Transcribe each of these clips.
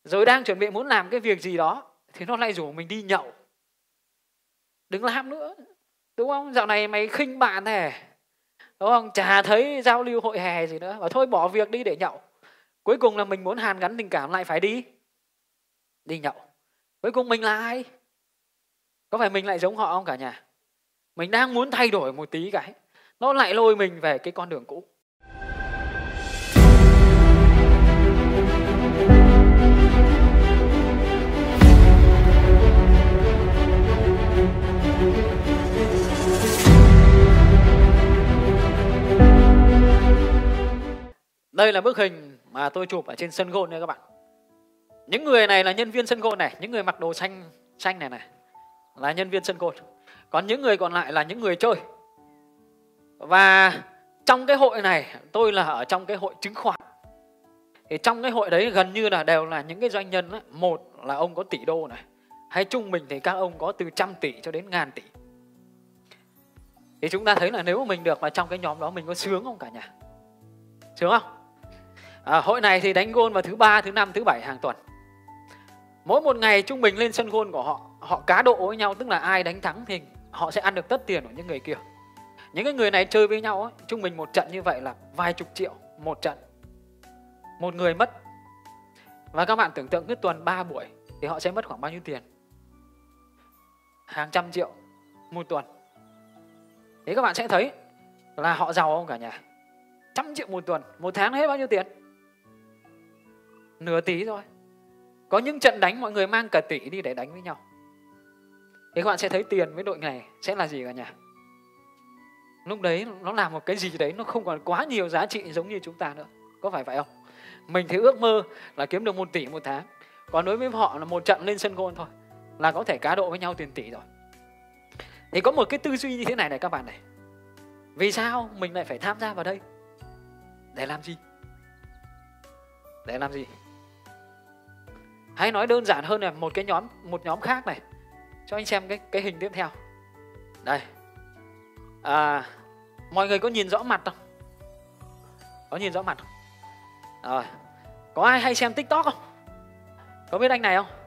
rồi đang chuẩn bị muốn làm cái việc gì đó thì nó lại rủ mình đi nhậu. Đừng làm nữa, đúng không? Dạo này mày khinh bạn này, đúng không? Chả thấy giao lưu hội hè gì nữa, và thôi bỏ việc đi để nhậu. Cuối cùng là mình muốn hàn gắn tình cảm lại phải đi nhậu. Cuối cùng mình là ai? Có phải mình lại giống họ không cả nhà? Mình đang muốn thay đổi một tí cái, nó lại lôi mình về cái con đường cũ. Đây là bức hình mà tôi chụp ở trên sân golf này các bạn. Những người này là nhân viên sân golf này, những người mặc đồ xanh này là nhân viên sân golf. Còn những người còn lại là những người chơi. Và trong cái hội này, tôi là ở trong cái hội chứng khoán. Thì trong cái hội đấy gần như là đều là những cái doanh nhân ấy. Một là ông có tỷ đô này, hay trung bình thì các ông có từ 100 tỷ cho đến ngàn tỷ. Thì chúng ta thấy là nếu mà mình được vào trong cái nhóm đó, mình có sướng không cả nhà? Sướng không? Hội này thì đánh gôn vào thứ 3, thứ 5, thứ 7 hàng tuần. Mỗi một ngày trung bình lên sân gôn của họ cá độ với nhau, tức là ai đánh thắng thì họ sẽ ăn được tất tiền của những người kia. Những cái người này chơi với nhau ấy, trung bình một trận như vậy là vài chục triệu một trận. Một người mất. Và các bạn tưởng tượng cứ tuần 3 buổi thì họ sẽ mất khoảng bao nhiêu tiền? Hàng trăm triệu một tuần. Thế các bạn sẽ thấy là họ giàu không cả nhà? 100 triệu một tuần, một tháng hết bao nhiêu tiền? Nửa tỷ thôi. Có những trận đánh mọi người mang cả tỷ đi để đánh với nhau. Thế các bạn sẽ thấy tiền với đội này sẽ là gì cả nhà? Lúc đấy nó làm một cái gì đấy nó không còn quá nhiều giá trị giống như chúng ta nữa. Có phải vậy không? Mình thì ước mơ là kiếm được 1 tỷ một tháng. Còn đối với họ là một trận lên sân golf thôi là có thể cá độ với nhau tiền tỷ rồi. Thì có một cái tư duy như thế này này các bạn này. Vì sao mình lại phải tham gia vào đây? Để làm gì? Để làm gì? Hãy nói đơn giản hơn là một nhóm khác này. Cho anh xem cái hình tiếp theo. Đây. Mọi người có nhìn rõ mặt không? Có nhìn rõ mặt không? Rồi. Có ai hay xem TikTok không? Có biết anh này không?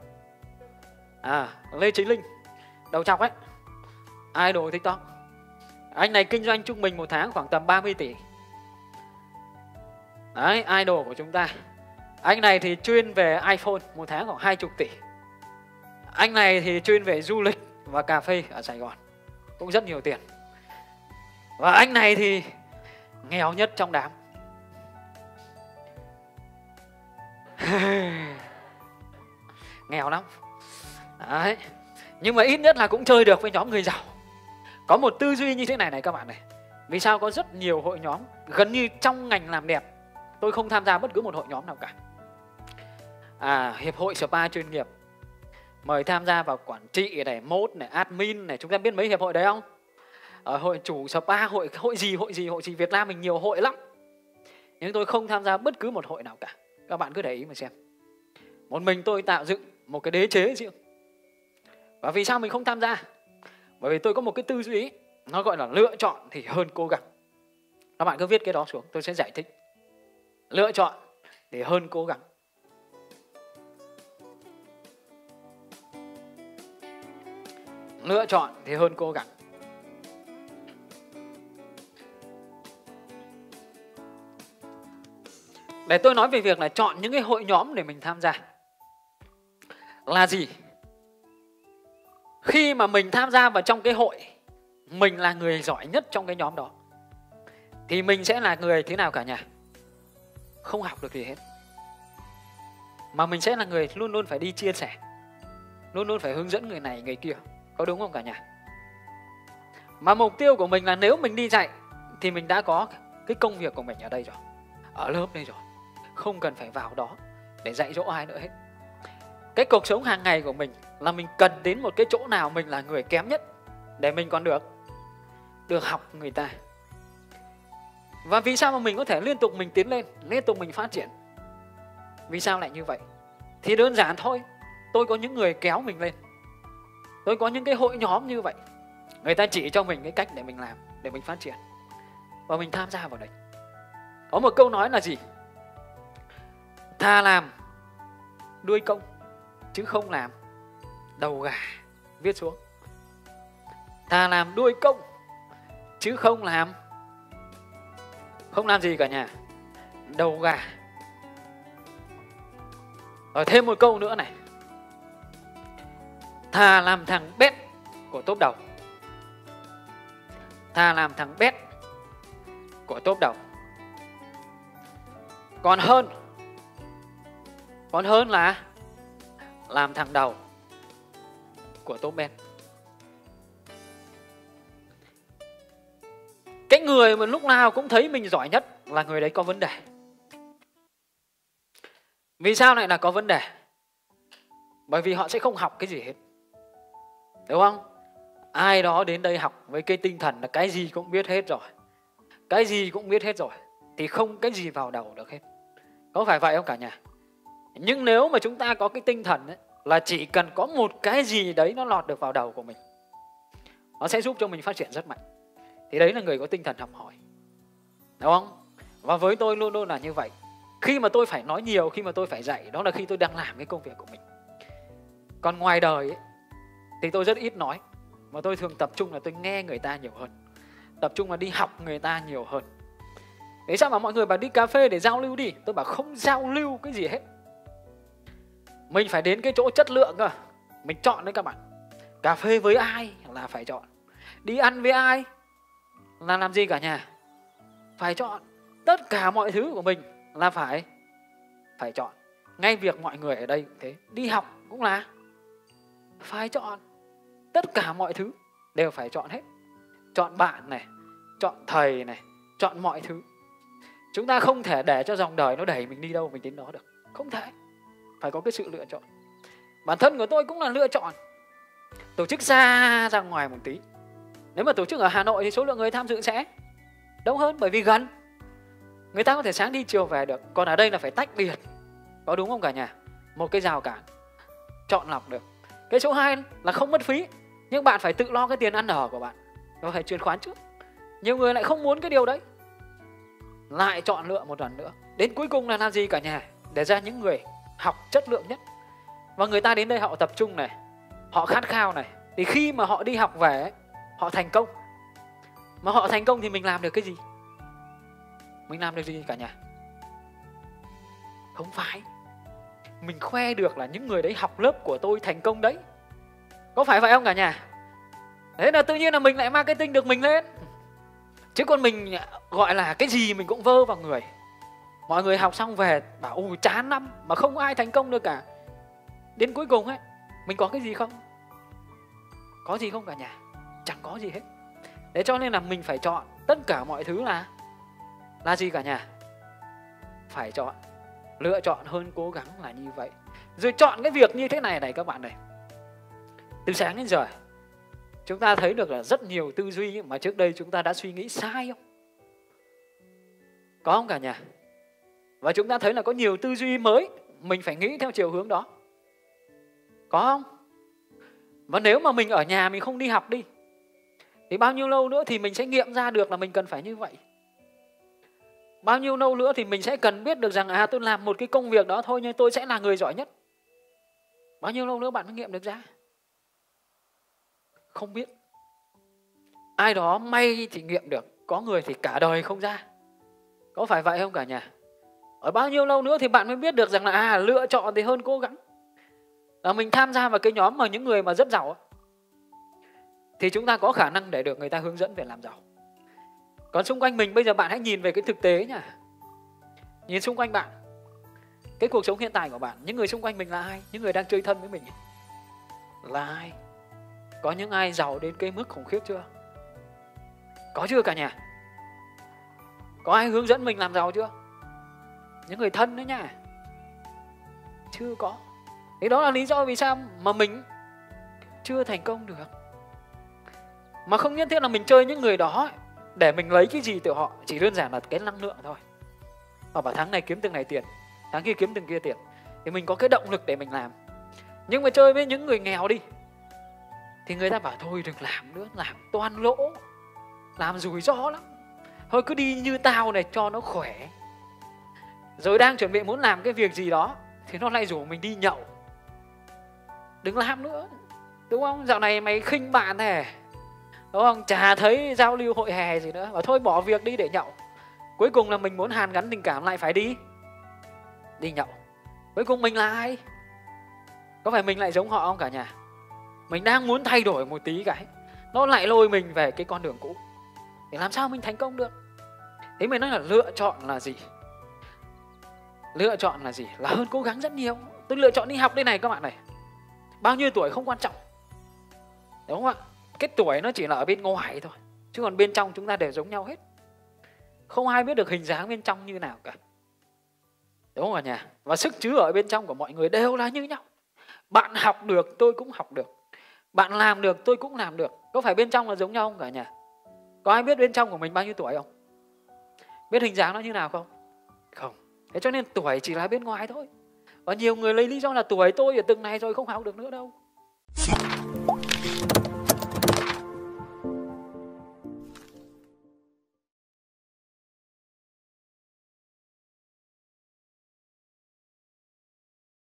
Lê Chí Linh, đầu trọc ấy, idol TikTok. Anh này kinh doanh trung bình một tháng khoảng tầm 30 tỷ. Đấy, idol của chúng ta. Anh này thì chuyên về iPhone, một tháng khoảng 20 tỷ. Anh này thì chuyên về du lịch và cà phê ở Sài Gòn, cũng rất nhiều tiền. Và anh này thì nghèo nhất trong đám. Nghèo lắm. Đấy. Nhưng mà ít nhất là cũng chơi được với nhóm người giàu. Có một tư duy như thế này này các bạn này. Vì sao có rất nhiều hội nhóm, gần như trong ngành làm đẹp tôi không tham gia bất cứ một hội nhóm nào cả. Hiệp hội spa chuyên nghiệp mời tham gia vào quản trị này, mốt này, admin này. Chúng ta biết mấy hiệp hội đấy không? Hội chủ spa, hội gì Việt Nam mình nhiều hội lắm. Nhưng tôi không tham gia bất cứ một hội nào cả. Các bạn cứ để ý mà xem. Một mình tôi tạo dựng một cái đế chế riêng. Và vì sao mình không tham gia? Bởi vì tôi có một cái tư duy, nó gọi là lựa chọn thì hơn cố gắng. Các bạn cứ viết cái đó xuống, tôi sẽ giải thích. Lựa chọn thì hơn cố gắng. Lựa chọn thì hơn cố gắng. Để tôi nói về việc là chọn những cái hội nhóm để mình tham gia. Là gì? Khi mà mình tham gia vào trong cái hội, mình là người giỏi nhất trong cái nhóm đó, thì mình sẽ là người thế nào cả nhà? Không học được gì hết. Mà mình sẽ là người luôn luôn phải đi chia sẻ, luôn luôn phải hướng dẫn người này người kia. Có đúng không cả nhà? Mà mục tiêu của mình là nếu mình đi dạy thì mình đã có cái công việc của mình ở đây rồi, ở lớp đây rồi, không cần phải vào đó để dạy dỗ ai nữa hết. Cái cuộc sống hàng ngày của mình là mình cần đến một cái chỗ nào mình là người kém nhất để mình còn được học người ta. Và vì sao mà mình có thể liên tục mình tiến lên, liên tục mình phát triển? Vì sao lại như vậy? Thì đơn giản thôi, tôi có những người kéo mình lên. Tôi có những cái hội nhóm như vậy. Người ta chỉ cho mình cái cách để mình làm, để mình phát triển. Và mình tham gia vào đấy. Có một câu nói là gì? Thà làm đuôi công chứ không làm đầu gà. Viết xuống. Thà làm đuôi công chứ không làm gì cả nhà, đầu gà. Rồi thêm một câu nữa này. Thà làm thằng bét của tốp đầu. Thà làm thằng bét của tốp đầu còn hơn là làm thằng đầu của tốp bét. Cái người mà lúc nào cũng thấy mình giỏi nhất là người đấy có vấn đề. Vì sao lại là có vấn đề? Bởi vì họ sẽ không học cái gì hết, đúng không? Ai đó đến đây học với cái tinh thần là cái gì cũng biết hết rồi, cái gì cũng biết hết rồi, thì không cái gì vào đầu được hết. Có phải vậy không cả nhà? Nhưng nếu mà chúng ta có cái tinh thần ấy, là chỉ cần có một cái gì đấy nó lọt được vào đầu của mình, nó sẽ giúp cho mình phát triển rất mạnh, thì đấy là người có tinh thần học hỏi, đúng không? Và với tôi luôn luôn là như vậy. Khi mà tôi phải nói nhiều, khi mà tôi phải dạy, đó là khi tôi đang làm cái công việc của mình. Còn ngoài đời ấy, thì tôi rất ít nói, mà tôi thường tập trung là tôi nghe người ta nhiều hơn, tập trung là đi học người ta nhiều hơn. Thế sao mà mọi người bảo đi cà phê để giao lưu đi? Tôi bảo không giao lưu cái gì hết. Mình phải đến cái chỗ chất lượng cơ. Mình chọn đấy các bạn. Cà phê với ai là phải chọn. Đi ăn với ai là làm gì cả nhà? Phải chọn. Tất cả mọi thứ của mình là phải chọn. Ngay việc mọi người ở đây cũng thế. Đi học cũng là phải chọn. Tất cả mọi thứ đều phải chọn hết. Chọn bạn này, chọn thầy này, chọn mọi thứ. Chúng ta không thể để cho dòng đời nó đẩy mình đi đâu mình đến đó được. Không thể. Phải có cái sự lựa chọn. Bản thân của tôi cũng là lựa chọn. Tổ chức ra ngoài một tí. Nếu mà tổ chức ở Hà Nội thì số lượng người tham dự sẽ đông hơn, bởi vì gần. Người ta có thể sáng đi chiều về được. Còn ở đây là phải tách biệt. Có đúng không cả nhà? Một cái rào cản. Chọn lọc được. Cái số 2 là không mất phí. Nhưng bạn phải tự lo cái tiền ăn ở của bạn. Nó phải chuyển khoán trước. Nhiều người lại không muốn cái điều đấy, lại chọn lựa một lần nữa. Đến cuối cùng là làm gì cả nhà? Để ra những người học chất lượng nhất. Và người ta đến đây họ tập trung này, họ khát khao này, thì khi mà họ đi học về ấy, họ thành công. Mà họ thành công thì mình làm được cái gì? Mình làm được gì cả nhà? Không phải. Mình khoe được là những người đấy học lớp của tôi thành công đấy. Có phải vậy không cả nhà? Thế là tự nhiên là mình lại marketing được mình lên. Chứ còn mình gọi là cái gì mình cũng vơ vào người. Mọi người học xong về bảo ôi chán lắm, mà không ai thành công được cả. Đến cuối cùng ấy, mình có cái gì không? Có gì không cả nhà? Chẳng có gì hết. Thế cho nên là mình phải chọn. Tất cả mọi thứ là gì cả nhà? Phải chọn. Lựa chọn hơn cố gắng là như vậy. Rồi chọn cái việc như thế này này các bạn này. Từ sáng đến giờ chúng ta thấy được là rất nhiều tư duy mà trước đây chúng ta đã suy nghĩ sai không? Có không cả nhà? Và chúng ta thấy là có nhiều tư duy mới, mình phải nghĩ theo chiều hướng đó. Có không? Và nếu mà mình ở nhà mình không đi học đi, thì bao nhiêu lâu nữa thì mình sẽ nghiệm ra được là mình cần phải như vậy. Bao nhiêu lâu nữa thì mình sẽ cần biết được rằng tôi làm một cái công việc đó thôi nhưng tôi sẽ là người giỏi nhất. Bao nhiêu lâu nữa bạn mới nghiệm được ra? Không biết. Ai đó may thì nghiệm được, có người thì cả đời không ra. Có phải vậy không cả nhà? Ở bao nhiêu lâu nữa thì bạn mới biết được rằng là lựa chọn thì hơn cố gắng. Là mình tham gia vào cái nhóm mà những người mà rất giàu thì chúng ta có khả năng để được người ta hướng dẫn về làm giàu. Còn xung quanh mình bây giờ bạn hãy nhìn về cái thực tế nha. Nhìn xung quanh bạn, cái cuộc sống hiện tại của bạn, những người xung quanh mình là ai? Những người đang chơi thân với mình là ai? Có những ai giàu đến cái mức khủng khiếp chưa? Có chưa cả nhà? Có ai hướng dẫn mình làm giàu chưa? Những người thân đấy nha. Chưa có. Thế đó là lý do vì sao mà mình chưa thành công được. Mà không nhất thiết là mình chơi những người đó để mình lấy cái gì từ họ. Chỉ đơn giản là cái năng lượng thôi. Họ bảo tháng này kiếm từng này tiền, tháng kia kiếm từng kia tiền, thì mình có cái động lực để mình làm. Nhưng mà chơi với những người nghèo đi thì người ta bảo thôi đừng làm nữa, làm toan lỗ, làm rủi ro lắm, thôi cứ đi như tao này cho nó khỏe. Rồi đang chuẩn bị muốn làm cái việc gì đó thì nó lại rủ mình đi nhậu. Đừng làm nữa, đúng không? Dạo này mày khinh bạn này, đúng không? Chả thấy giao lưu hội hè gì nữa, và thôi bỏ việc đi để nhậu. Cuối cùng là mình muốn hàn gắn tình cảm lại phải đi nhậu. Cuối cùng mình là ai? Có phải mình lại giống họ không cả nhà? Mình đang muốn thay đổi một tí cái nó lại lôi mình về cái con đường cũ. Thì làm sao mình thành công được? Thế mình nói là lựa chọn là gì? Lựa chọn là gì? Là hơn cố gắng rất nhiều. Tôi lựa chọn đi học đây này các bạn này. Bao nhiêu tuổi không quan trọng, đúng không ạ? Cái tuổi nó chỉ là ở bên ngoài thôi, chứ còn bên trong chúng ta đều giống nhau hết. Không ai biết được hình dáng bên trong như nào cả, đúng không ạ nhà? Và sức chứa ở bên trong của mọi người đều là như nhau. Bạn học được tôi cũng học được, bạn làm được tôi cũng làm được. Có phải bên trong là giống nhau không cả nhà? Có ai biết bên trong của mình bao nhiêu tuổi không? Biết hình dáng nó như nào không? Không. Thế cho nên tuổi chỉ là bên ngoài thôi. Và nhiều người lấy lý do là tuổi tôi ở từng này rồi không học được nữa đâu.